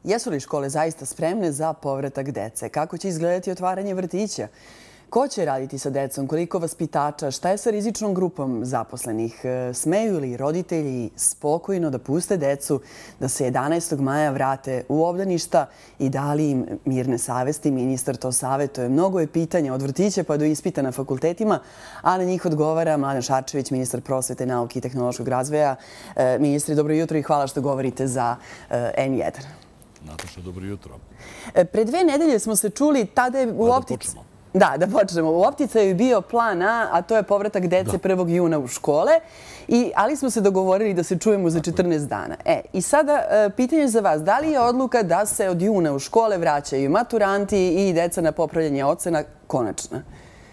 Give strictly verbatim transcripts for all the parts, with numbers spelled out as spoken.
Jesu li škole zaista spremne za povratak dece? Kako će izgledati otvaranje vrtića? Ko će raditi sa decom? Koliko vaspitača? Šta je sa rizičnom grupom zaposlenih? Smeju li roditelji spokojno da puste decu da se jedanaestog maja vrate u obdaništa i da li im mirne savesti? Ministar to savetuje. Mnogo je pitanja od vrtića pa do ispita na fakultetima, a na njih odgovara Mladen Šarčević, ministar prosvete, nauke i tehnološkog razvoja. Ministri, dobro jutro i hvala što govorite za en jedan. Nataša, dobro jutro. Pre dve nedelje smo se čuli, tada je u optici... Da, da počnemo. U opticaju je bio plan A, a to je povratak dece prvog juna u škole, ali smo se dogovorili da se čujemo za četrnaest dana. E, i sada pitanje za vas, da li je odluka da se od juna u škole vraćaju maturanti i deca na popravljanje ocena konačna?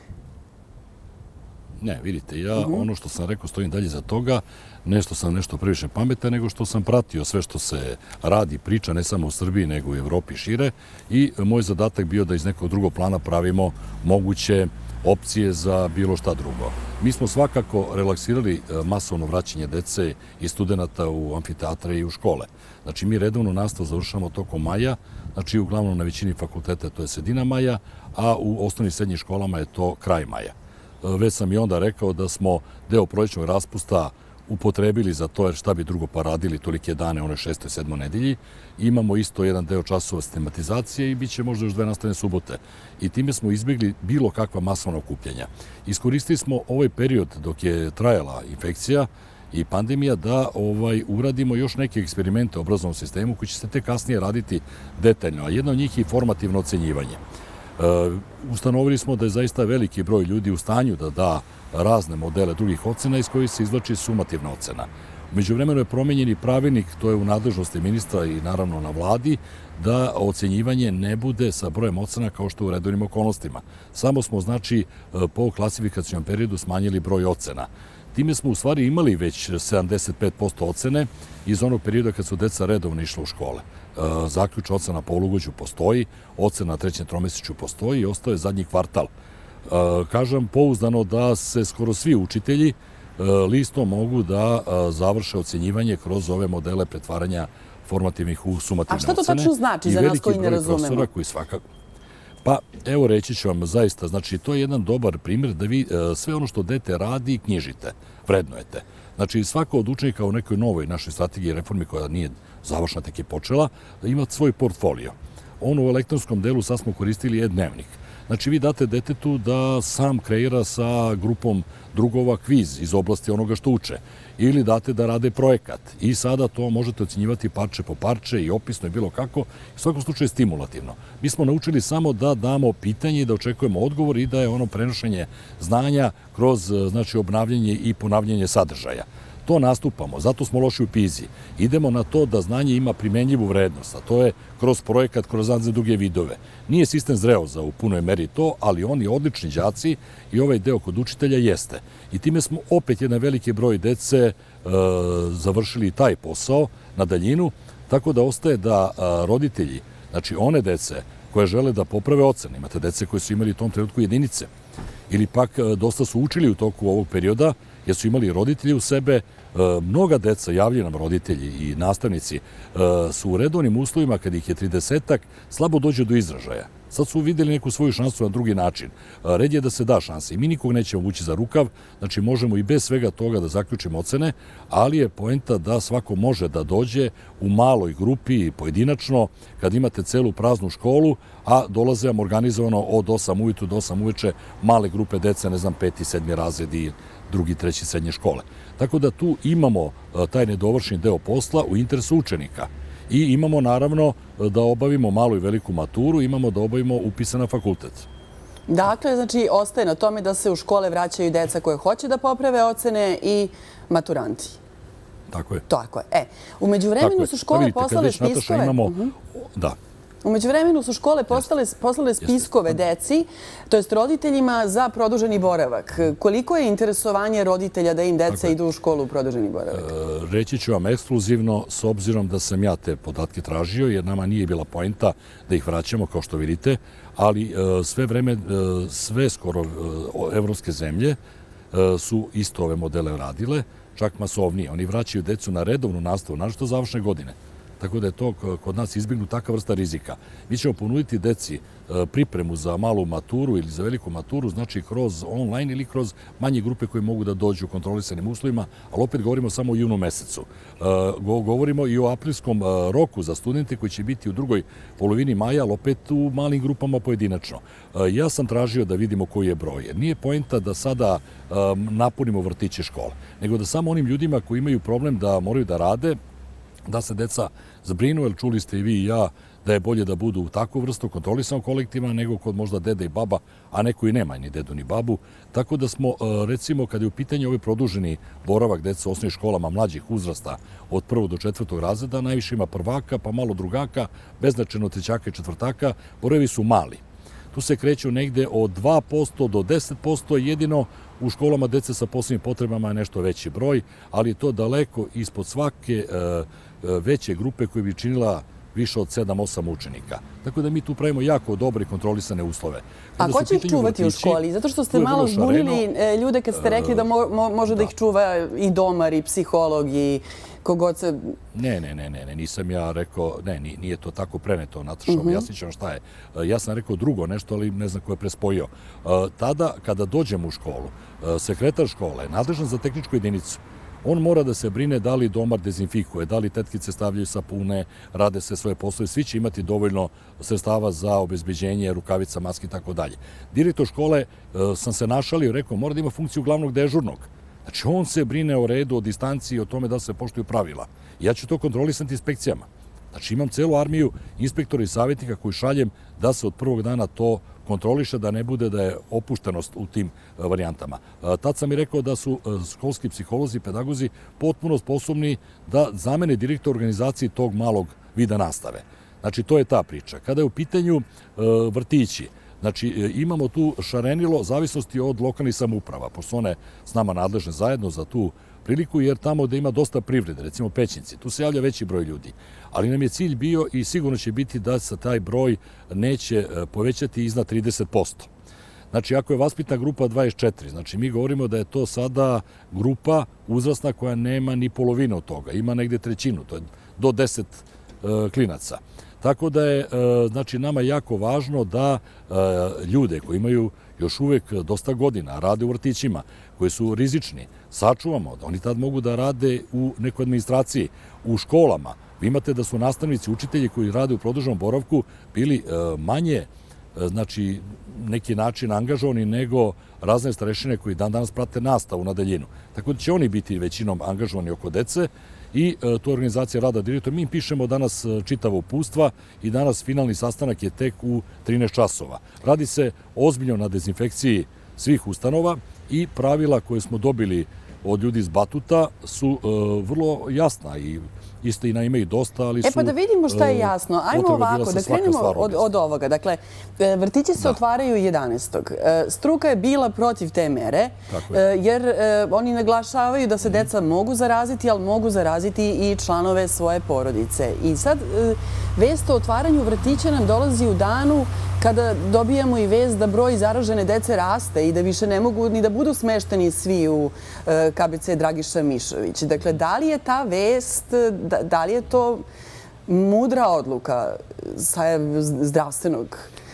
Ne, vidite, ja ono što sam rekao stojim dalje za toga, nešto sam nešto previše pametan, nego što sam pratio sve što se radi, priča, ne samo u Srbiji, nego u Evropi šire i moj zadatak bio da iz nekog drugog plana pravimo moguće opcije za bilo šta drugo. Mi smo svakako relaksirali masovno vraćanje dece i studenta u amfiteatre i u škole. Znači, mi redovnu nastavu završamo tokom maja, znači uglavnom na većini fakulteta to je sredina maja, a u osnovnim i srednjim školama je to kraj maja. Već sam i onda rekao da smo deo prolećnog raspusta upotrebili za to, jer šta bi drugo pa radili tolike dane, one šestoj, sedmoj nedelji. Imamo isto jedan deo časova sistematizacije i bit će možda još dve nastavne subote. I time smo izbjegli bilo kakva masovna okupljanja. Iskoristili smo ovaj period dok je trajala infekcija i pandemija da ovaj, uradimo još neke eksperimente u obrazovnom sistemu koji će se te kasnije raditi detaljno, a jedno od njih je formativno ocenjivanje. Ustanovili smo da je zaista veliki broj ljudi u stanju da da razne modele drugih ocena iz kojih se izvlači sumativna ocena. Umeđu vremenu je promenjeni pravilnik, to je u nadležnosti ministra i naravno na vladi, da ocenjivanje ne bude sa brojem ocena kao što u redovnim okolnostima. Samo smo, znači, po klasifikacijnom periodu smanjili broj ocena. Time smo u stvari imali već sedamdeset pet posto ocene iz onog perioda kad su deca redovno išla u škole. Zaključ ocena na polugođu postoji, ocena na trećem tromesečju postoji i ostaje zadnji kvartal. Kažem pouzdano da se skoro svi učitelji listom mogu da završe ocenjivanje kroz ove modele pretvaranja formativnih u sumativne ocene. A šta to tačno znači za nas koji ne razumemo? Pa, evo reći ću vam zaista, znači to je jedan dobar primjer da vi sve ono što dete radi knjižite, vrednujete. Znači svako od učenika u nekoj novoj našoj strategiji reformi koja nije završena, tek je počela, ima svoj portfolio. On u elektronskom delu sad smo koristili e-dnevnik. Znači vi date detetu da sam kreira sa grupom drugova kviz iz oblasti onoga što uče. Ili date da rade projekat. I sada to možete ocenjivati parče po parče i opisno i bilo kako. U svakom slučaju je stimulativno. Mi smo naučili samo da damo pitanje i da očekujemo odgovor i da je ono prenošenje znanja kroz znači, obnavljanje i ponavljanje sadržaja. To nastupamo, zato smo loši u PISA-i. Idemo na to da znanje ima primenljivu vrednost, a to je kroz projekat, kroz razne druge vidove. Nije sistem zreo za u punoj meri to, ali oni odlični đaci i ovaj deo kod učitelja jeste. I time smo opet jedan veliki broj dece e, završili taj posao na daljinu, tako da ostaje da a, roditelji, znači one dece koje žele da poprave ocene, imate dece koje su imali u tom trenutku jedinice, ili pak a, dosta su učili u toku ovog perioda, jer su imali roditelji u sebe, mnoga deca, javljaju nam roditelji i nastavnici, su u redovnim uslovima, kad ih je tridesetak, slabo dođe do izražaja. Sad su vidjeli neku svoju šansu na drugi način. Red je da se da šanse i mi nikog nećemo vući za rukav, znači možemo i bez svega toga da zaključimo ocene, ali je poenta da svako može da dođe u maloj grupi, pojedinačno, kad imate celu praznu školu, a dolaze vam organizovano od osam ujutru do osam uveče male grupe dece, ne znam, peti, sedmi razred i drugi, treći srednje škole. Tako da tu imamo taj nedovršeni deo posla u interesu učenika. I imamo naravno da obavimo malu i veliku maturu, imamo da obavimo upise na fakultet. Dakle, znači, ostaje na tome da se u škole vraćaju deca koje hoće da poprave ocene i maturanti. Tako je. Tako je. E, umeđu vremenu su škole poslale spiskove. Da. Umeđu vremenu su škole poslale spiskove deci, to jest roditeljima, za produženi boravak. Koliko je interesovanje roditelja da im deca idu u školu u produženi boravak? Reći ću vam ekskluzivno, s obzirom da sam ja te podatke tražio, jer nama nije bila poenta da ih vraćamo, kao što vidite, ali sve vreme, sve skoro evropske zemlje su isto ove modele radile, čak masovnije. Oni vraćaju decu na redovnu nastavu, našto završne godine. tako da je to kod nas izbjegnu takva vrsta rizika. Mi ćemo ponuditi deci pripremu za malu maturu ili za veliku maturu, znači kroz online ili kroz manje grupe koje mogu da dođu u kontrolisanim uslovima, ali opet govorimo samo o junu mesecu. Govorimo i o aprilskom roku za studente koji će biti u drugoj polovini maja, ali opet u malim grupama pojedinačno. Ja sam tražio da vidimo koji je broj, jer nije poenta da sada napunimo vrtiće škole, nego da samo onim ljudima koji imaju problem da moraju da rade, da se deca zbrinu, jer čuli ste i vi i ja da je bolje da budu u takvu vrstu kontrolisanog kolektiva nego kod možda dede i baba, a neko i nema ni dedu ni babu. Tako da smo, recimo, kada je u pitanju ovaj produženi boravak deca u osnovnim školama mlađih uzrasta od prvog do četvrtog razreda, najviše ima prvaka, pa malo drugaka, beznačajno trećaka i četvrtaka, brojevi su mali. Tu se kreću negde od dva posto do deset posto, jedino u školama dece sa posebnim potrebama je nešto veći broj, ali je to daleko ispod svake veće grupe koje bi činila više od sedam osam učenika. Tako da mi tu pravimo jako dobre kontrolisane uslove. A ko će ih čuvati u školi? Zato što ste malo zbunili ljude kad ste rekli da može da ih čuva i domar, i psiholog, i kogod se... Ne, ne, ne, ne, nisam ja rekao, ne, nije to tako preneto, Nataša, objasnit ću vam šta je. Ja sam rekao drugo nešto, ali ne znam ko je prespojio. Tada, kada dođem u školu, sekretar škole je nadležan za tehničku jedinicu. On mora da se brine da li domar dezinfikuje, da li tetkice stavljaju sapune, rade sve svoje poslove. Svi će imati dovoljno sredstava za obezbeđenje, rukavica, maske i tako dalje. Direktor škole sam se našalio i rekao mora da ima funkciju glavnog dežurnog. Znači on se brine o redu, o distanciji i o tome da se poštuju pravila. Ja ću to kontrolisati inspekcijama. Znači imam celu armiju inspektora i savjetnika koji šaljem da se od prvog dana to kontroliše, da ne bude da je opuštenost u tim varijantama. Tad sam i rekao da su školski psiholozi i pedagozi potpuno sposobni da zamene direktor organizaciji tog malog vida nastave. Znači, to je ta priča. Kada je u pitanju vrtići, znači, imamo tu šarenilo zavisnosti od lokalnih samouprava, pošto one s nama nadležne zajedno za tu priliku, jer tamo gde ima dosta privrede, recimo Pećinci, tu se javlja veći broj ljudi. Ali nam je cilj bio i sigurno će biti da se taj broj neće povećati iznad trideset posto. Znači, ako je vaspitna grupa dvadeset četiri, znači mi govorimo da je to sada grupa uzrasna koja nema ni polovinu toga, ima negde trećinu, to je do deset klinaca. Tako da je, znači, nama jako važno da ljude koji imaju još uvek dosta godina, rade u vrtićima, koji su rizični, sačuvamo, da oni tad mogu da rade u nekoj administraciji, u školama. Vi imate da su nastavnici, učitelji koji rade u produženom boravku bili manje, znači, neki način angažovani nego razne starešine koji dan danas prate nastavu na daljinu. Tako da će oni biti većinom angažovani oko dece i to je organizacija rada direktora. Mi im pišemo danas čitavo upustva i danas finalni sastanak je tek u trinaest časova. Radi se ozbiljno na dezinfekciji svih ustanova i pravila koje smo dobili od ljudi iz Batuta su vrlo jasna i istina ima i dosta, ali su... E pa da vidimo šta je jasno. Ajmo ovako, da krenemo od ovoga. Dakle, vrtići se otvaraju jedanaestog Struka je bila protiv te mere, jer oni naglašavaju da se deca mogu zaraziti, ali mogu zaraziti i članove svoje porodice. I sad vest o otvaranju vrtića nam dolazi u danu kada dobijamo i vest da broj zaražene dece raste i da više ne mogu ni da budu smešteni svi u K B C Dragiša Mišović. Dakle, da li je ta vest, da li je to mudra odluka sa zdravstvenog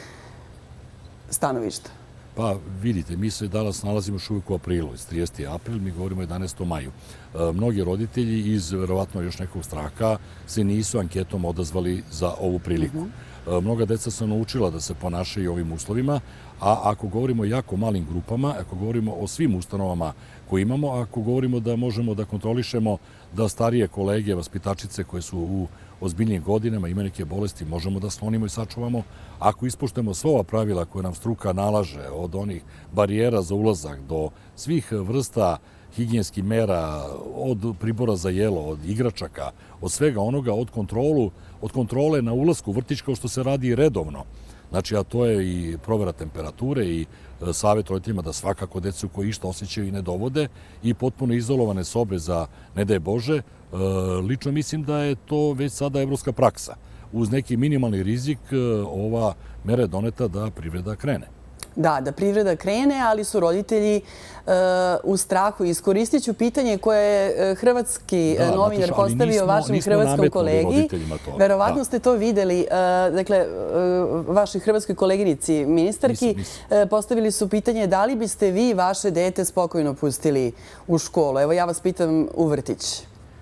stanovišta? Pa vidite, mi se danas nalazimo još uvijek u aprilu, iz trideseti april, mi govorimo o jedanaestom maju. Mnogi roditelji iz verovatno još nekog straha se nisu anketom odazvali za ovu priliku. Mnoga deca su naučila da se ponašaju ovim uslovima, a ako govorimo o jako malim grupama, ako govorimo o svim ustanovama koje imamo, ako govorimo da možemo da kontrolišemo da starije kolege, vaspitačice koje su u ozbiljnim godinama, ima neke bolesti, možemo da sklonimo i sačuvamo. Ako ispoštujemo sva ova pravila koje nam struka nalaže, od onih barijera za ulazak do svih vrsta higijenskih mera, od pribora za jelo, od igračaka, od svega onoga, od kontrolu, od kontrole na ulasku u vrtić kao što se radi redovno. Znači, a to je i provera temperature i savjet roditeljima da svakako decu koji išta osjećaju i ne dovode i potpuno izolovane sobe za, ne daj Bože, lično mislim da je to već sada evropska praksa. Uz neki minimalni rizik ova mera je doneta da privreda krene. Da, da privreda krene, ali su roditelji u strahu. Iskoristit ću pitanje koje je hrvatski novinar postavio vašem hrvatskom kolegi. Verovatno ste to videli. Dakle, vašoj hrvatskoj koleginici ministarki postavili su pitanje da li biste vi vaše dete spokojno pustili u školu. Evo, ja vas pitam u vrtić.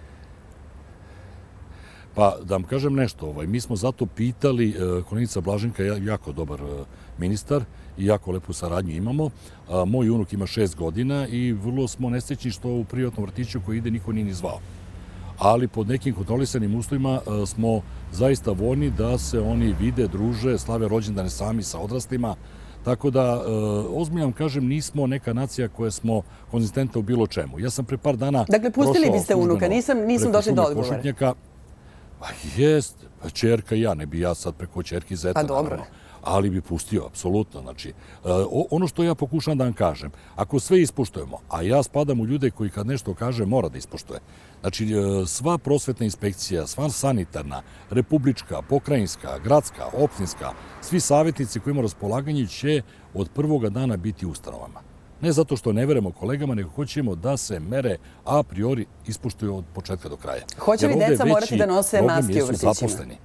Pa, da vam kažem nešto, mi smo zato pitali, koleginica Blaženka je jako dobar ministar i jako lepu saradnju imamo. Moj unuk ima šest godina i vrlo smo nesrećni što u privatnom vrtiću koji ide niko nije ni zvao. Ali pod nekim kontrolisanim uslovima smo zaista voljni da se oni vide, druže, slave rođendane sami sa odraslima. Tako da, ozbiljno vam kažem, nismo neka nacija koja smo konzistentna u bilo čemu. Ja sam pre par dana... Dakle, pustili biste unuka, nisam došli do odgovora. Pa jest, čerka i ja, ne bi ja sad preko čerki zeta. Pa dobro. Ali bi pustio, apsolutno. Znači, ono što ja pokušam da vam kažem, ako sve ispoštujemo, a ja spadam u ljude koji kad nešto kaže mora da ispoštuje. Znači, sva prosvetna inspekcija, sva sanitarna, republička, pokrajinska, gradska, opštinska, svi savjetnici koji imaju raspolaganje će od prvoga dana biti u ustanovama. Ne zato što ne verujemo kolegama, nego hoćemo da se mere a priori ispoštuju od početka do kraja. Hoće li deca morati da nose maske u vrtićima?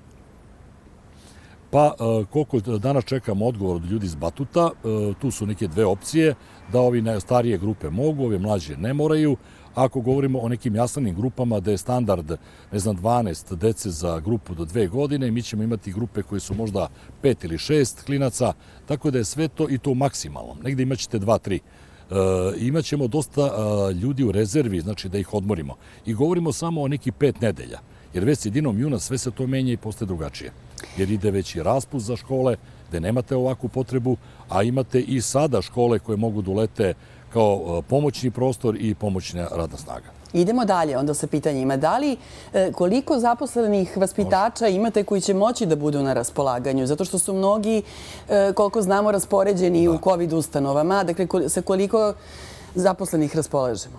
Pa, koliko danas čekamo odgovor od ljudi iz Batuta, tu su neke dve opcije, da ovi starije grupe mogu, ove mlađe ne moraju. Ako govorimo o nekim jasnim grupama da je standard, ne znam, dvanaest dece za grupu do dve godine, mi ćemo imati grupe koje su možda pet ili šest klinaca, tako da je sve to i to maksimalno. Negde imat ćete dva, tri. Imaćemo dosta ljudi u rezervi, znači da ih odmorimo. I govorimo samo o nekih pet nedelja, jer već sredinom juna sve se to menja i postaje drugačije. Jer ide već i raspust za škole, gde nemate ovakvu potrebu, a imate i sada škole koje mogu da ulete kao pomoćni prostor i pomoćna radna snaga. Idemo dalje onda sa pitanjima. Da li, koliko zaposlenih vaspitača imate koji će moći da budu na raspolaganju? Zato što su mnogi, koliko znamo, raspoređeni u COVID ustanovama. Dakle, sa koliko zaposlenih raspolažemo?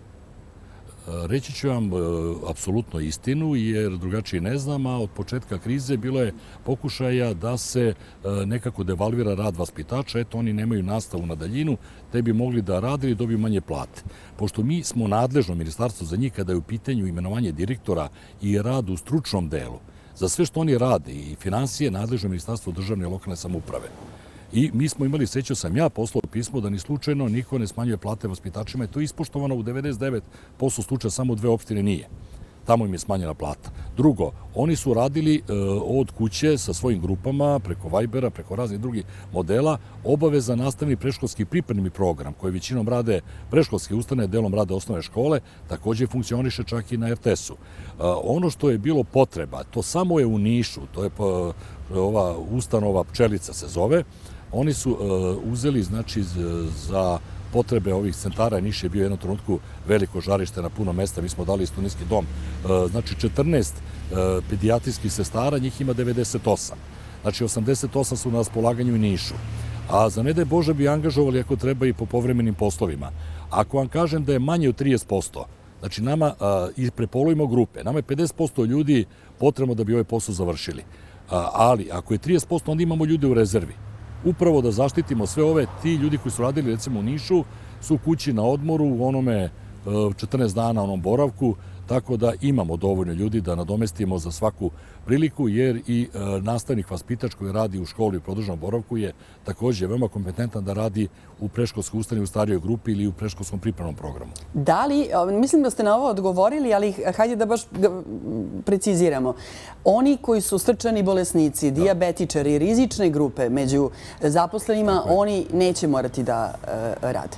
Reći ću vam apsolutno istinu, jer drugačije ne znam, a od početka krize bilo je pokušaja da se nekako devalvira rad vaspitača. Eto, oni nemaju nastavu na daljinu, te bi mogli da rade ili dobiju manje plate. Pošto mi smo nadležno ministarstvo za njih kada je u pitanju imenovanje direktora i rad u stručnom delu, za sve što oni rade i financije, nadležno ministarstvo državne i lokalne samouprave. I mi smo imali, sećao sam ja, poslao pismo da ni slučajno niko ne smanjuje plate vaspitačima. Je to ispoštovano u devedeset devet posto slučaja, samo u dve opštine nije. Tamo im je smanjena plata. Drugo, oni su radili od kuće sa svojim grupama, preko Vibera, preko raznih drugih modela, obaveza nastavni predškolski pripremni program, koji većinom rade predškolske ustanove, delom rade osnovne škole, također funkcioniše čak i na er te esu. Ono što je bilo potreba, to samo je u Nišu, to je ova ustanova Pčelica se zove, oni su uzeli, znači, za potrebe ovih centara. Niš je bio u jednom trenutku veliko žarište na puno mesta. Mi smo dali studentski dom. Znači, četrnaest pedijatrijskih sestara, njih ima devedeset osam. Znači, osamdeset osam su na raspolaganju u Nišu. A za ne daj Bože bi angažovali ako treba i po povremenim poslovima. Ako vam kažem da je manje od trideset posto, znači nama i prepolovimo grupe, nama je pedeset posto ljudi potrebno da bi ovaj posao završili. Ali ako je trideset posto, onda imamo ljude u rezervi. Upravo da zaštitimo sve ove, ti ljudi koji su radili recimo u Nišu su kući na odmoru u onome četrnaest dana onom boravku, tako da imamo dovoljno ljudi da nadomestimo za svaku priliku, jer i nastavnik vaspitač koji radi u školi u produženom boravku je također veoma kompetentan da radi u predškolskoj ustanovi u starijoj grupi ili u predškolskom pripremnom programu. Da li, mislim da ste na ovo odgovorili, ali hajde da baš preciziramo. Oni koji su srčani bolesnici, dijabetičari, rizične grupe među zaposlenima, oni neće morati da rade.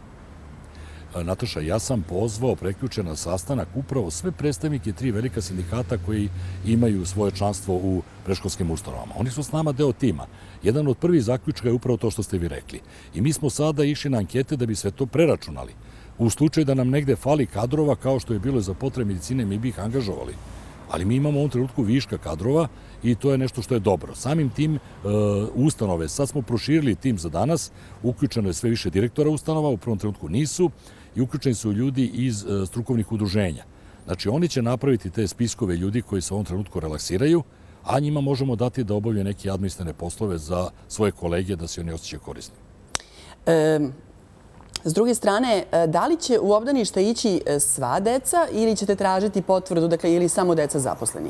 Nataša, ja sam pozvao preključen na sastanak upravo sve predstavnike tri velika sindikata koji imaju svoje članstvo u predškolskim ustanovama. Oni su s nama deo tima. Jedan od prvih zaključka je upravo to što ste vi rekli. I mi smo sada išli na ankete da bi sve to preračunali. U slučaju da nam negde fali kadrova, kao što je bilo za potrebe medicine, mi bi ih angažovali. Ali mi imamo u ovom trenutku viška kadrova i to je nešto što je dobro. Samim tim ustanove, sad smo proširili tim za danas, uključeno je sve više direktora ustanova, u prvom trenutku nisu, i uključeni su ljudi iz strukovnih udruženja. Znači, oni će napraviti te spiskove ljudi koji se u ovom trenutku relaksiraju, a njima možemo dati da obavljaju neke administrativne poslove za svoje kolege da se oni osjećaju korisni. E, s druge strane, da li će u obdanište ići sva deca ili ćete tražiti potvrdu, dakle, ili samo deca zaposlenih?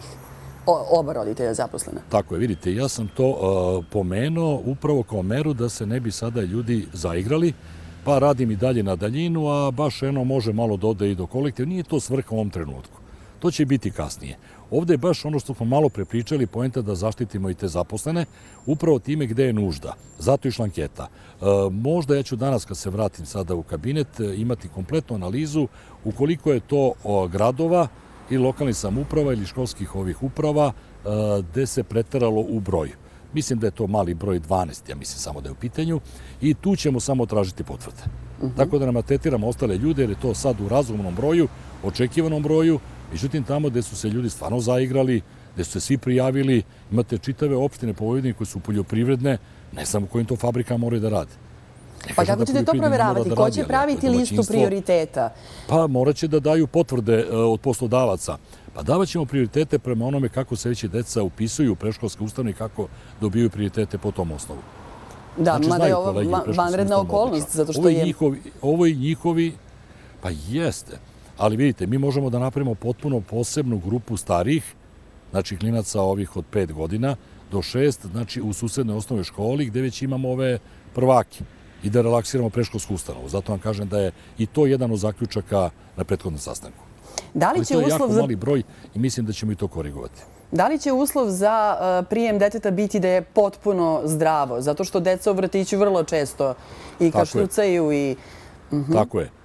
O, oba roditelja zaposlena. Tako je, vidite, ja sam to uh, pomenuo upravo kao meru da se ne bi sada ljudi zaigrali, pa radim i dalje na daljinu, a baš eno može malo da ode i do kolektiva. Nije to svrha u ovom trenutku. To će biti kasnije. Ovde je baš ono što smo malo prepričali, poenta da zaštitimo i te zaposlene, upravo time gde je nužda. Zato je išla anketa. E, možda ja ću danas, kad se vratim sada u kabinet, imati kompletnu analizu ukoliko je to o, gradova i lokalnih samouprava ili školskih ovih uprava e, gde se preteralo u broju. Mislim da je to mali broj dvanaest, ja mislim samo da je u pitanju, i tu ćemo samo tražiti potvrde. Uh -huh. Tako da nam atetiramo ostale ljude, jer je to sad u razumnom broju, očekivanom broju. Međutim, tamo gde su se ljudi stvarno zaigrali, gde su se svi prijavili, imate čitave opštine po Vojvodini koje su poljoprivredne, ne znam u kojim to fabrikama moraju da rade. Pa kako ćete to proveravati? Ko će praviti listu prioriteta? Pa morat će da daju potvrde od poslodavaca. Pa davat ćemo prioritete prema onome kako se veći deca upisuju u predškolske ustanove i kako dobijaju prioritete po tom osnovu. Da, mada je ovo vanredna okolnost, zato što je... Ovo i njihovi, pa jeste. Ali vidite, mi možemo da napravimo potpuno posebnu grupu starih, znači klinaca ovih od pet godina do šest, znači u susednoj osnovnoj školi gde već imamo ove prvake i da relaksiramo predškolsku ustanovu. Zato vam kažem da je i to jedan od zaključaka na prethodnom sastanku. Da li će to je uslov jako za... mali broj i mislim da ćemo i to korigovati. Da li će uslov za uh, prijem deteta biti da je potpuno zdravo? Zato što deca u vrtiću vrlo često i kašljucaju i... Uh -huh. Tako je.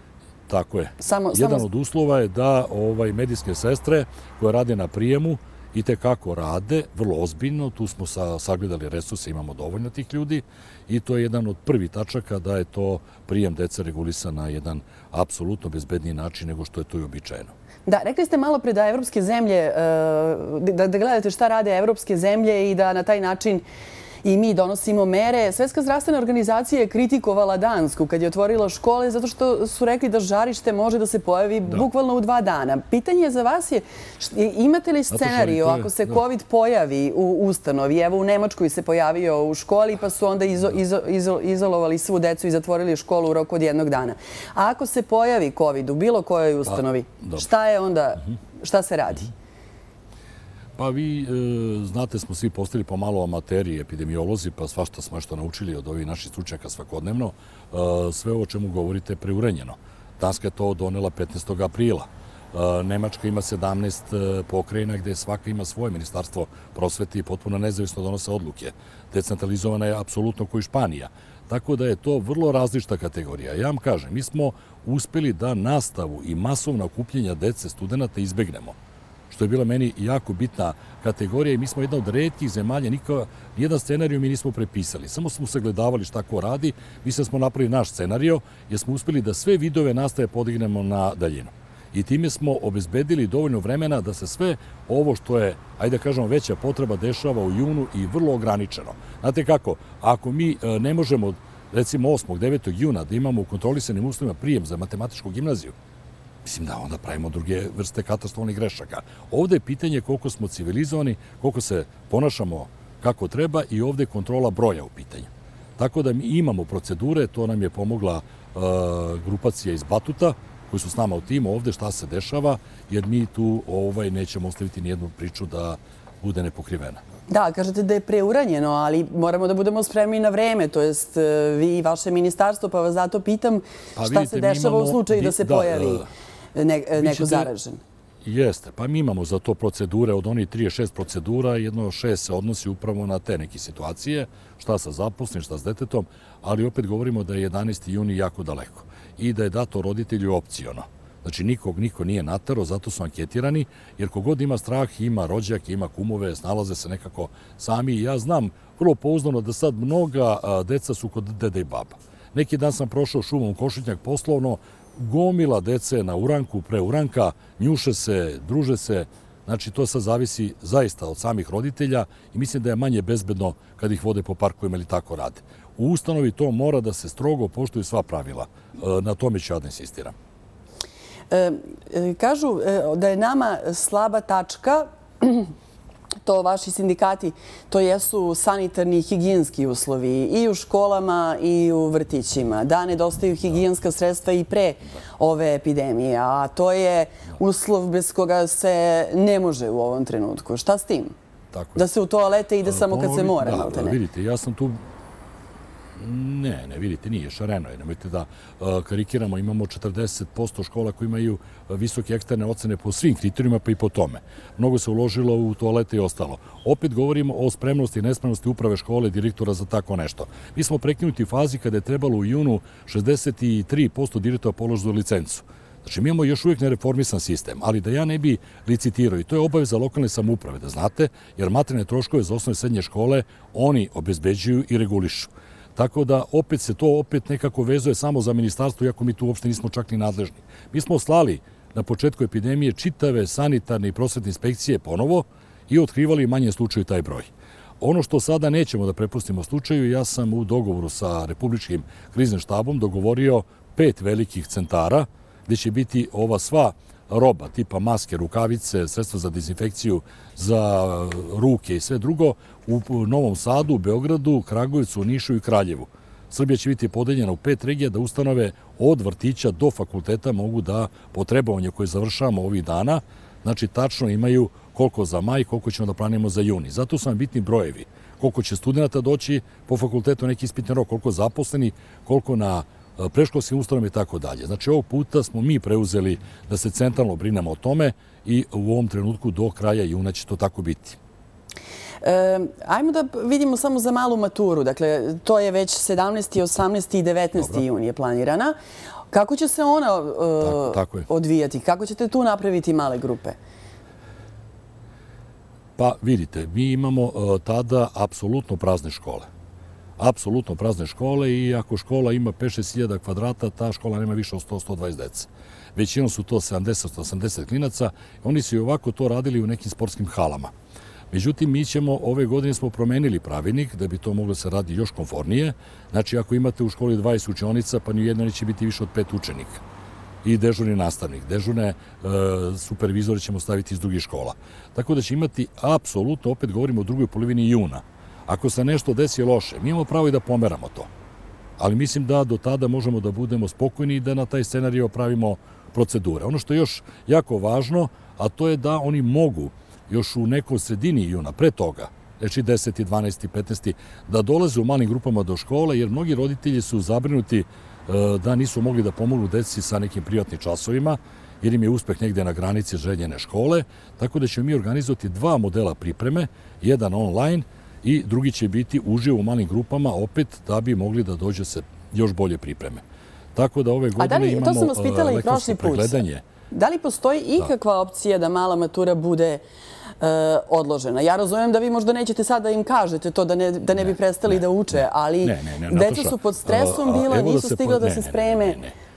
Tako je. Samo, Jedan samo... od uslova je da ovaj, medijske sestre koje rade na prijemu i tekako rade, vrlo ozbiljno, tu smo sa, sagledali resurse, imamo dovoljno tih ljudi i to je jedan od prvih tačaka da je to prijem dece regulisan na jedan apsolutno bezbedniji način nego što je to i običajeno. Da, rekli ste malo pre da evropske zemlje, da, da gledate šta rade evropske zemlje i da na taj način i mi donosimo mere. Svetska zdravstvena organizacija je kritikovala Dansku kad je otvorila škole zato što su rekli da žarište može da se pojavi da. bukvalno u dva dana. Pitanje za vas je, imate li scenariju ako se da. COVID pojavi u ustanovi? Evo u Nemačkoj se pojavio u školi pa su onda izo, izo, izo, izolovali svu decu i zatvorili školu u roku od jednog dana. A ako se pojavi COVID u bilo kojoj ustanovi, pa, šta je onda, šta se radi? Pa vi, e, znate, smo svi postali pomalo amateri, epidemiolozi, pa svašta smo što naučili od ovih naših stručnjaka svakodnevno. E, sve ovo o čemu govorite je preuranjeno. Danska je to donela petnaestog aprila. E, Nemačka ima sedamnaest pokrajina gde svaka ima svoje ministarstvo prosvete i potpuno nezavisno donose odluke. Decentralizovana je apsolutno kao i Španija. Tako da je to vrlo različita kategorija. Ja vam kažem, mi smo uspeli da nastavu i masovna okupljenja dece studenta izbegnemo, što je bila meni jako bitna kategorija i mi smo jedna od retkih zemalja, nikada, nijedan scenariju mi nismo prepisali. Samo smo sagledavali šta ko radi, mislim da smo napravili naš scenario, jer smo uspeli da sve vidove nastave podignemo na daljinu. I time smo obezbedili dovoljno vremena da se sve ovo što je, ajde da kažemo, veća potreba dešava u junu i vrlo ograničeno. Znate kako, ako mi ne možemo, recimo osmog devetog juna, da imamo u kontrolisanim uslovima prijem za matematičku gimnaziju, mislim da onda pravimo druge vrste katastrofalnih grešaka. Ovde je pitanje koliko smo civilizovani, koliko se ponašamo kako treba i ovde je kontrola broja u pitanju. Tako da mi imamo procedure, to nam je pomogla uh, grupacija iz Batuta, koji su s nama u timu ovde, šta se dešava, jer mi tu ovaj, nećemo ostaviti nijednu priču da bude nepokrivena. Da, kažete da je preuranjeno, ali moramo da budemo spremni na vreme, to jest vi i vaše ministarstvo, pa vas zato pitam pa šta vidite, se dešava imamo, u slučaju da se da, pojavi ne, neko zaražen. Jeste, pa mi imamo za to procedure, od onih trideset šest procedura, jedno šest se odnosi upravo na te neke situacije, šta sa zaposlenim, šta s detetom, ali opet govorimo da je jedanaesti juni jako daleko i da je dato roditelju opciono. Znači, nikog niko nije natero, zato su anketirani, jer kogod ima strah, ima rođake, ima kumove, snalaze se nekako sami. Ja znam vrlo pouzdano da sad mnoga a, deca su kod dede i baba. Neki dan sam prošao šumom Košutnjak poslovno, gomila dece na uranku, pre uranka, njuše se, druže se. Znači, to sad zavisi zaista od samih roditelja i mislim da je manje bezbedno kad ih vode po parkovima ili tako rade. U ustanovi to mora da se strogo poštuju sva pravila. E, na tome ću ja da insistiram. E, kažu da je nama slaba tačka to vaši sindikati, to jesu sanitarni i higijenski uslovi i u školama i u vrtićima, da nedostaju higijenska sredstva i pre ove epidemije, a to je uslov bez koga se ne može u ovom trenutku. Šta s tim? Da se u toalete ide samo kad se mora, malte ne? Da, vidite, ja sam tu... Ne, ne, vidite, nije, šareno je. Nemojte da karikiramo, imamo četrdeset posto škola koji imaju visoke eksterne ocene po svim kriterijima, pa i po tome. Mnogo se uložilo u toalete i ostalo. Opet govorimo o spremnosti i nespremnosti uprave škole, direktora za tako nešto. Mi smo prekinuti u fazi kada je trebalo u junu šezdeset tri posto direktora položiti licencu. Znači, mi imamo još uvijek nereformisan sistem, ali da ja ne bi licitirao, i to je obaveza lokalne samouprave, da znate, jer materijalne troškove za osnovne i srednje škole oni obezbeđuju i regulišu. Tako da opet se to opet nekako vezuje samo za ministarstvo, iako mi tu uopšte nismo čak ni nadležni. Mi smo slali na početku epidemije čitave sanitarne i prosvetne inspekcije ponovo i otkrivali manje slučaju taj broj. Ono što sada nećemo da prepustimo slučaju, ja sam u dogovoru sa Republičkim kriznim štabom dogovorio pet velikih centara gde će biti ova sva roba, tipa maske, rukavice, sredstva za dezinfekciju, za ruke i sve drugo, u Novom Sadu, Beogradu, Kragujevcu, Nišu i Kraljevu. Srbija će biti podeljena u pet regija da ustanove od vrtića do fakulteta mogu da po trebovanju koje završavamo ovih dana, znači tačno imaju koliko za maj, koliko ćemo da planimo za juni. Zato su nam bitni brojevi. Koliko će studenta doći po fakultetu, neki ispitni rok, koliko zaposleni, koliko na preškolskim ustanovama i tako dalje. Znači, ovog puta smo mi preuzeli da se centralno brinemo o tome i u ovom trenutku do kraja juna će to tako biti. Ajmo da vidimo samo za malu maturu. Dakle, to je već sedamnaesti, osamnaesti i devetnaesti jun je planirana. Kako će se ona odvijati? Kako ćete tu napraviti male grupe? Pa, vidite, mi imamo tada apsolutno prazne škole. Apsolutno prazne škole i ako škola ima pet do šest hiljada kvadrata, ta škola nema više od sto do sto dvadeset dece. Većinom su to sedamdeset do osamdeset klinaca. Oni su i ovako to radili u nekim sportskim halama. Međutim, mi ćemo, ove godine smo promenili pravilnik da bi to moglo se radi još komfornije. Znači, ako imate u školi dvadeset učionica, pa nijedno neće biti više od pet učenika. I dežurni nastavnik. Dežurne supervizore ćemo staviti iz drugih škola. Tako da će imati apsolutno, opet govorimo o drugoj polovini juna. Ako se nešto desi loše, mi imamo pravo i da pomeramo to. Ali mislim da do tada možemo da budemo spokojni i da na taj scenario pravimo procedure. Ono što je još jako važno, a to je da oni mogu još u nekoj sredini juna, pre toga, znači deseti, dvanaesti, petnaesti, da dolaze u malim grupama do škole, jer mnogi roditelji su zabrinuti da nisu mogli da pomognu deci sa nekim privatnim časovima, jer im je uspeh negde na granici željene škole, tako da ćemo mi organizovati dva modela pripreme, jedan online i drugi će biti uživo u malim grupama, opet da bi mogli da dođe se još bolje pripreme. Tako da ove godine imamo elektronsko pregledanje. Da li postoji ikakva opcija da mala matura bude odložena? Ja razumijem da vi možda nećete sad da im kažete to, da ne bi prestali da uče, ali deca su pod stresom bila, nisu stigla da se spreme.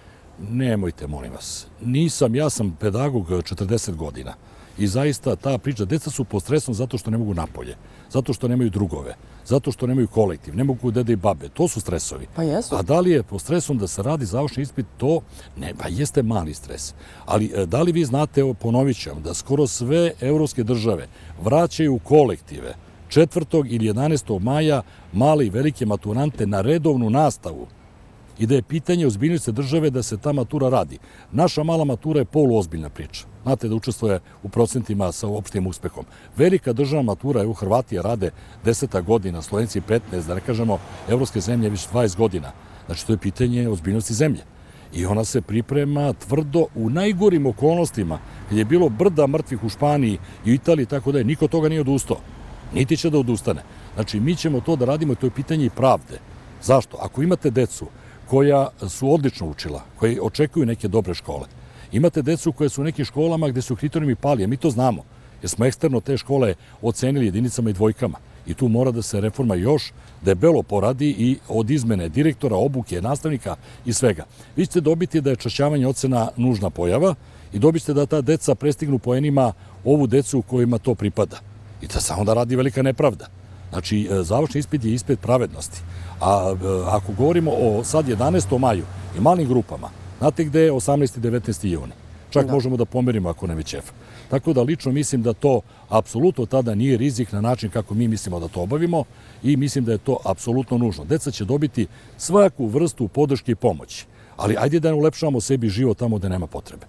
Nemojte, molim vas. Nisam, ja sam pedagog četrdeset godina. I zaista ta priča, deca su pod stresom zato što ne mogu napolje, zato što nemaju drugove, zato što nemaju kolektiv, ne mogu dede i babe. To su stresovi. Pa jesu. A da li je pod stresom da se radi završni ispit, to ne, pa jeste mali stres. Ali da li vi znate, evo ponovit ću vam, da skoro sve evropske države vraćaju kolektive četvrtog ili jedanaestog maja male i velike maturante na redovnu nastavu i da je pitanje ozbiljnosti države da se ta matura radi. Naša mala matura je poluozbiljna priča. Znate da učestvuje u procentima sa opštim uspehom. Velika državna matura, evo Hrvatija rade deseta godina, Slovenci petnaest, da ne kažemo evropske zemlje već dvadeset godina. Znači to je pitanje ozbiljnosti zemlje. I ona se priprema tvrdo u najgorim okolnostima, kad je bilo brda mrtvih u Španiji i u Italiji, tako da je, niko toga nije odustao. Niti će da odustane. Znači mi ćemo to da radimo i to je pitanje i pravde. Zašto? Ako imate decu koja su odlično učila, koji očekuju neke dobre škole. Imate decu koje su u nekim školama gde su kriterijumi pali, a mi to znamo, jer smo eksterno te škole ocenili jedinicama i dvojkama. I tu mora da se reforma još debelo poradi i od izmene direktora, obuke, nastavnika i svega. Vi ćete dobiti da je čašćavanje ocena nužna pojava i dobite da ta deca prestignu poenima ovu decu kojima to pripada. I da samo da radi velika nepravda. Znači, završni ispit je ispit pravednosti. A ako govorimo o sad jedanaestom maju i malim grupama, znate gde je osamnaesti i devetnaesti juni? Čak možemo da pomerimo ako nam je ćef. Tako da lično mislim da to apsolutno tada nije rizik na način kako mi mislimo da to obavimo i mislim da je to apsolutno nužno. Deca će dobiti svaku vrstu podrške i pomoći, ali ajde da ne ulepšavamo sebi život tamo gde nema potrebe.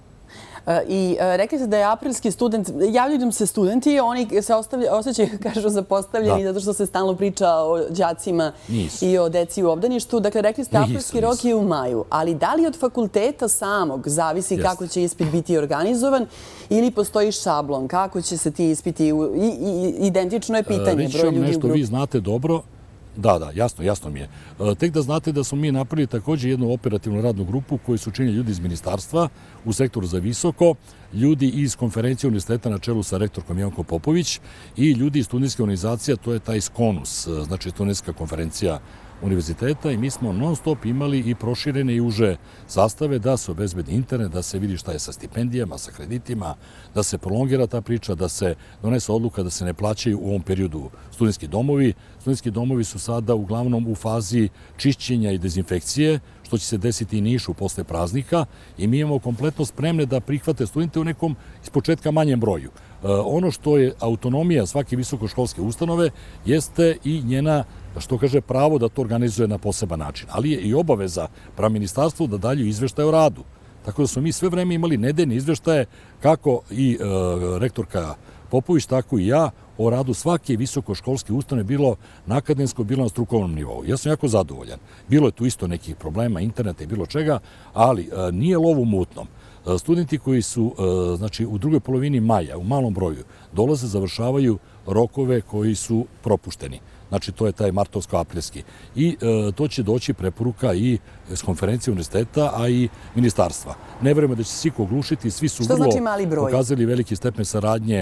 I rekli ste da je aprilski student, javljaju nam se studenti, oni se osjećaju, kažu, zapostavljeni zato što se stalno priča o đacima i o deci u obdaništu. Dakle, rekli ste aprilski rok je u maju, ali da li od fakulteta samog zavisi kako će ispit biti organizovan ili postoji šablon, kako će se ti ispiti, identično je pitanje. Reći vam nešto, vi znate dobro. Da, da, jasno, jasno mi je. Tek da znate da smo mi napravili također jednu operativnu radnu grupu koju su činili ljudi iz ministarstva u sektoru za visoko, ljudi iz konferencije univerziteta na čelu sa rektorkom Ivankom Popović i ljudi iz studentske organizacije, to je taj SKONUS, znači studentska konferencija univerziteta i mi smo non stop imali i proširene i uže sastave da se obezbedi internet, da se vidi šta je sa stipendijama, sa kreditima, da se prolongira ta priča, da se donese odluka da se ne plaćaju u ovom periodu studentski domovi. Studentski domovi su sada uglavnom u fazi čišćenja i dezinfekcije, što će se desiti i Nišu posle praznika i mi imamo kompletno spremne da prihvate studente u nekom iz početka manjem broju. Ono što je autonomija svake visokoškolske ustanove jeste i njena, što kaže, pravo da to organizuje na poseban način, ali je i obaveza prema ministarstvu da dalje izveštaje o radu. Tako da smo mi sve vreme imali nedeljne izveštaje kako i rektorka Popović, tako i ja, o radu svake visokoškolske ustanove, bilo na akademskom, bilo na strukovnom nivou. Ja sam jako zadovoljan. Bilo je tu isto nekih problema, interneta i bilo čega, ali nije lov u mutnom. Studenti koji su, znači, u drugoj polovini maja, u malom broju, dolaze, završavaju rokove koji su propušteni. Znači, to je taj martovsko-aprilski. I to će doći preporuka i s konferencije univerziteta, a i ministarstva. Ne verujemo da će se svi oglušiti, svi su vrlo pokazali veliki stepen saradnje.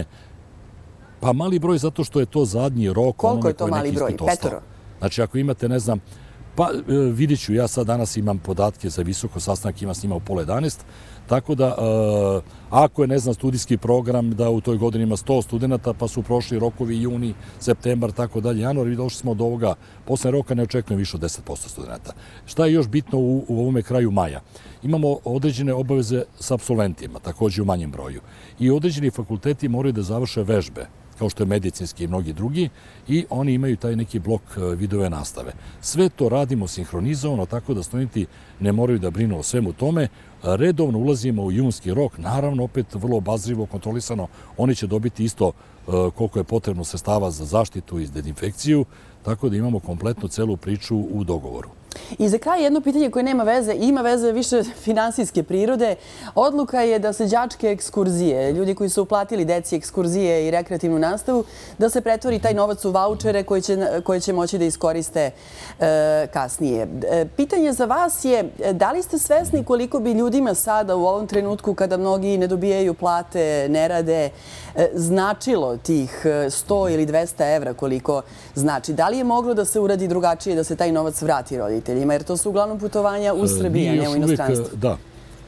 Pa mali broj zato što je to zadnji rok. Koliko je to mali broj? Petoro? Znači, ako imate, ne znam, pa vidjet ću, ja sad danas imam podatke za visoko sastanak, ima s njima u pola jedanaest, tako da ako je, ne znam, studijski program da u toj godini ima sto studenta, pa su prošli rokovi juni, septembar, tako dalje, januar, i došli smo od ovoga, posle roka ne očekujem više od deset posto studenta. Šta je još bitno u ovome kraju maja? Imamo određene obaveze sa apsolventima, također u manjem broju. I određeni fakulteti moraju da završe vežbe, kao što je medicinski i mnogi drugi, i oni imaju taj neki blok videove nastave. Sve to radimo sinhronizovano, tako da studenti ne moraju da brinu o svemu tome. Redovno ulazimo u junski rok, naravno opet vrlo obazrivo, kontrolisano. Oni će dobiti isto koliko je potrebno sredstava za zaštitu i dezinfekciju, tako da imamo kompletnu celu priču u dogovoru. I za kraj jedno pitanje koje nema veze, ima veze više finansijske prirode. Odluka je da se đačke ekskurzije, ljudi koji su uplatili deci ekskurzije i rekreativnu nastavu, da se pretvori taj novac u vaučere koje će moći da iskoriste kasnije. Pitanje za vas je, da li ste svesni koliko bi ljudima sada u ovom trenutku, kada mnogi ne dobijaju plate, ne rade, značilo tih sto ili dvesta evra koliko znači? Da li je moglo da se uradi drugačije, da se taj novac vrati roditeljima? Jer to su uglavnom putovanja u Srbiji, a ne u inostranstvu. Da.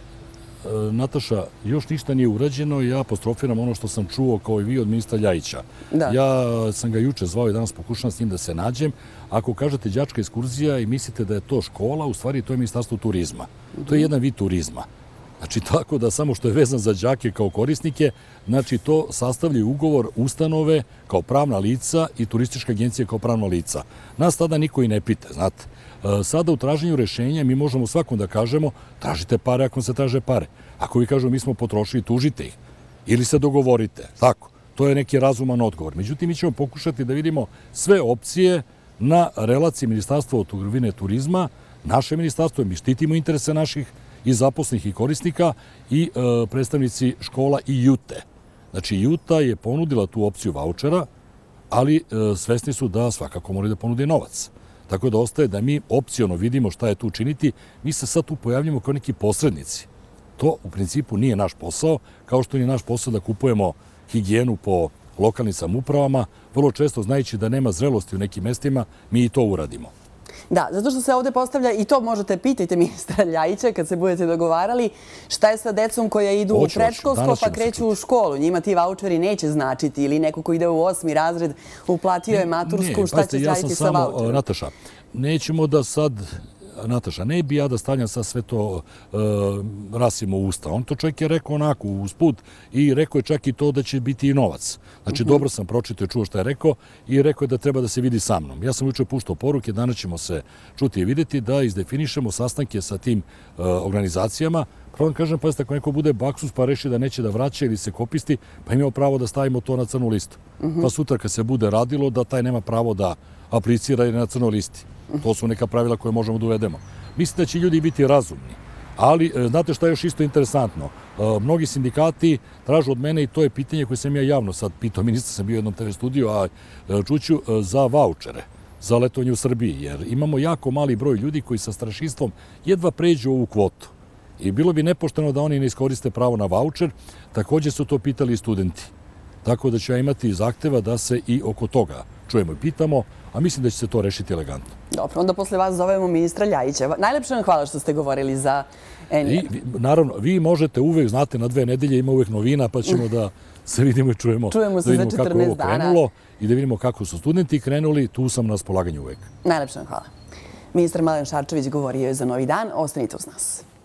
Nataša, još ništa nije urađeno i ja apostrofiram ono što sam čuo kao i vi od ministra Ljajića. Ja sam ga juče zvao i danas pokušavam s njim da se nađem. Ako kažete đačka ekskurzija i mislite da je to škola, u stvari to je Ministarstvo turizma. To je jedan vid turizma. Znači, tako da samo što je vezan za đake kao korisnike, znači to sastavljaju ugovor ustanove kao pravna lica i turistička agencija kao pravna lica. Nas tada niko i ne pita, znate. Sada u traženju rešenja mi možemo svakom da kažemo tražite pare ako se traže pare. Ako vi kažemo mi smo potrošili, tužite ih. Ili se dogovorite. Tako. To je neki razuman odgovor. Međutim, mi ćemo pokušati da vidimo sve opcije na relaciji Ministarstva trgovine i turizma, naše ministarstvo, mi štitimo interese naših i zaposlenih i korisnika i predstavnici škola i Jute. Znači, Juta je ponudila tu opciju vaučera, ali svesni su da svakako moraju da ponude novac. Tako da ostaje da mi opciono vidimo šta je tu činiti. Mi se sad tu pojavljamo kao neki posrednici. To u principu nije naš posao, kao što nije naš posao da kupujemo higijenu po lokalnim samoupravama. Vrlo često, znajući da nema zrelosti u nekim mestima, mi i to uradimo. Da, zato što se ovde postavlja, i to možete pitajte ministra Ljajića kad se budete dogovarali, šta je sa decom koja idu u predškolsko pa kreću u školu. Njima ti vaučeri neće značiti, ili neko ko ide u osmi razred uplatio je matursku, šta će raditi sa vaučerom? Nataša, nećemo da sad Nataša, ne bi ja da stavljam sad sve to e, Rasimo u usta. On to čovjek je rekao onako usput i rekao je čak i to da će biti i novac. Znači, uh-huh. dobro sam pročitao i čuo što je rekao i rekao je da treba da se vidi sa mnom. Ja sam juče puštao poruke, danas ćemo se čuti i vidjeti da izdefinišemo sastanke sa tim e, organizacijama. Prvo kažem, pa ako neko bude baksus pa reši da neće da vraća ili se kopisti, pa imamo pravo da stavimo to na crnu listu. Uh-huh. Pa sutra kad se bude radilo da taj nema pravo da aplicira ili na crnoj listi. To su neka pravila koje možemo da uvedemo. Mislim da će ljudi biti razumni. Ali, znate šta je još isto interesantno? Mnogi sindikati tražu od mene, i to je pitanje koje sam ja javno sad pitao, ministar sam bio u jednom te ve studiju, a čuću za vaučere, za letovanje u Srbiji, jer imamo jako mali broj ljudi koji sa strašistvom jedva pređu ovu kvotu. I bilo bi nepošteno da oni ne iskoriste pravo na vaučer. Također su to pitali i studenti. Tako da ću ja imati zahteva da se i oko toga čujemo i pitamo, a mislim da će se to rešiti elegantno. Dobro, onda posle vas zovemo ministra Ljajića. Najlepše vam hvala što ste govorili za en jedan. I, naravno, vi možete uvek, znate, na dve nedelje ima uvek novina, pa ćemo da se vidimo i čujemo. Čujemo se da vidimo za četrnaest kako dana. Krenulo i da vidimo kako su studenti krenuli, tu sam na raspolaganju uvek. Najlepše vam hvala. Ministar Mladen Šarčević govorio je za Novi dan. Ostanite uz nas.